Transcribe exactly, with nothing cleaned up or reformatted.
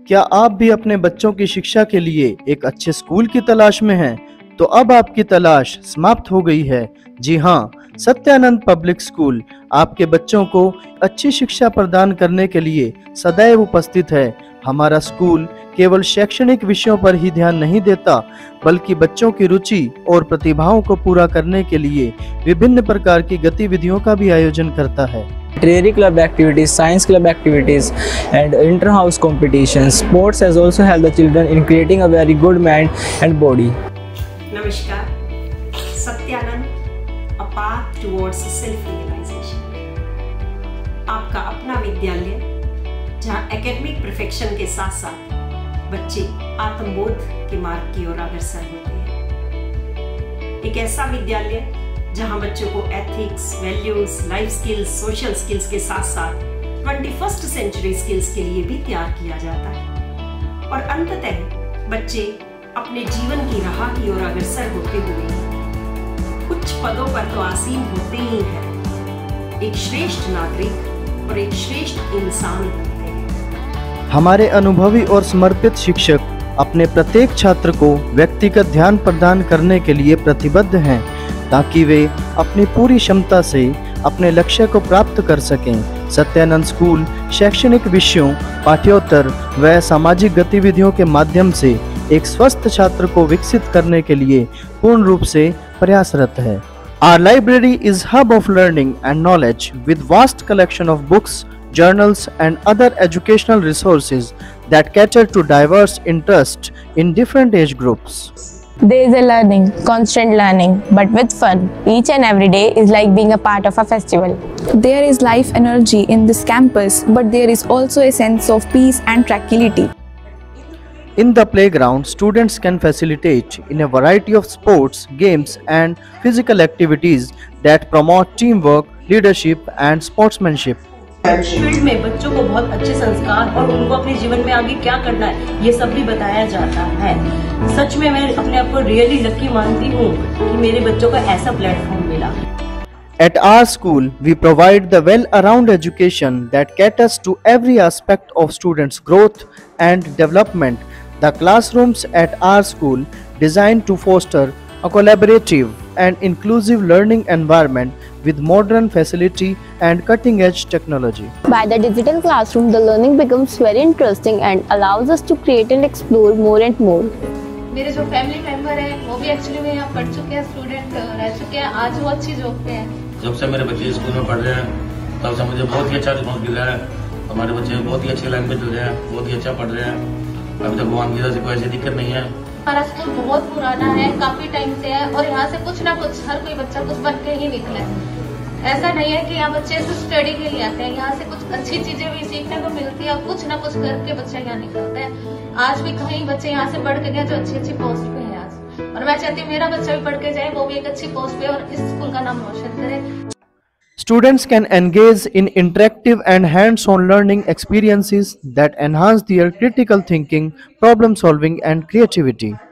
क्या आप भी अपने बच्चों की शिक्षा के लिए एक अच्छे स्कूल की तलाश में हैं? तो अब आपकी तलाश समाप्त हो गई है। जी हाँ, सत्यानंद पब्लिक स्कूल आपके बच्चों को अच्छी शिक्षा प्रदान करने के लिए सदैव उपस्थित है। हमारा स्कूल केवल शैक्षणिक विषयों पर ही ध्यान नहीं देता, बल्कि बच्चों की रुचि और प्रतिभाओं को पूरा करने के लिए विभिन्न प्रकार की गतिविधियों का भी आयोजन करता है। Literary club activities, science club activities and inter-house competitions. Sports has also helped the children in creating a very good mind and body. नमस्कार, Satyanand, a path towards self-realization. आपका अपना विद्यालय जहां एकेडमिक परफेक्शन के साथ साथ बच्चे आत्मबोध के मार्ग की ओर अग्रसर होते हैं। एक ऐसा विद्यालय जहां बच्चों को ethics, values, life skills, social skills के साथ साथ ट्वेंटी फर्स्ट सेंचुरी स्किल्स के लिए भी तैयार किया जाता है और अंततः बच्चे अपने जीवन की राह की ओर अग्रसर होते हुए उच्च पदों पर तो आसीन होते ही हैं, एक श्रेष्ठ नागरिक और एक श्रेष्ठ इंसान बनते हैं। हमारे अनुभवी और समर्पित शिक्षक अपने प्रत्येक छात्र को व्यक्तिगत ध्यान प्रदान करने के लिए प्रतिबद्ध हैं, ताकि वे अपनी पूरी क्षमता से अपने लक्ष्य को प्राप्त कर सकें। सत्यानंद स्कूल शैक्षणिक विषयों, पाठ्योत्तर व सामाजिक गतिविधियों के माध्यम से एक स्वस्थ छात्र को विकसित करने के लिए पूर्ण रूप से प्रयासरत है। Our library is hub of learning and knowledge with vast collection of books, journals and other educational resources that cater to diverse interests in different age groups. There is a learning, constant learning, but with fun. Each and every day is like being a part of a festival. There is life energy in this campus, but there is also a sense of peace and tranquility. In the playground, students can facilitate in a variety of sports, games and physical activities that promote teamwork, leadership and sportsmanship. Field में बच्चों को बहुत अच्छे संस्कार और उनको अपने जीवन में आगे क्या करना है ये सब भी बताया जाता है। सच में मैं अपने आप को रियली लकी मानती हूँ कि मेरे बच्चों को ऐसा प्लेटफॉर्म मिला। At our school, we provide the well-rounded education that caters to every aspect of students' growth and development. The classrooms at our school designed to foster a collaborative and inclusive learning environment with modern facility and cutting-edge technology. By the digital classroom, the learning becomes very interesting and allows us to create and explore more and more. मेरे जो family member हैं वो भी actually में यहाँ पढ़ चुके हैं, स्टूडेंट रह चुके हैं, आज वो अच्छी जॉब पे हैं। जब से मेरे बच्चे स्कूल में पढ़ रहे हैं तब से मुझे बहुत ही अच्छा रिस्पॉन्स मिल रहा है। हमारे बच्चे बहुत ही अच्छी लैंग्वेज मिल रहे हैं, बहुत ही अच्छा पढ़ रहे हैं। अभी तक भगवान की तरफ से कोई ऐसी दिक्कत नहीं है। हमारा स्कूल बहुत पुराना है, काफी टाइम से है और यहाँ से कुछ ना कुछ हर कोई बच्चा कुछ बन के ही निकला है। ऐसा नहीं है कि यहाँ बच्चे सिर्फ स्टडी के लिए आते हैं, यहाँ से कुछ अच्छी चीजें भी सीखने को मिलती है और कुछ ना कुछ करके बच्चे यहाँ निकलते हैं। आज भी कई बच्चे यहाँ से पढ़ के गए जो अच्छी अच्छी पोस्ट पे है आज, और मैं चाहती हूँ मेरा बच्चा भी पढ़ के जाए, वो भी एक अच्छी पोस्ट पे और इस स्कूल का नाम रोशन करे। Students can engage in interactive and hands-on learning experiences that enhance their critical thinking, problem solving and creativity.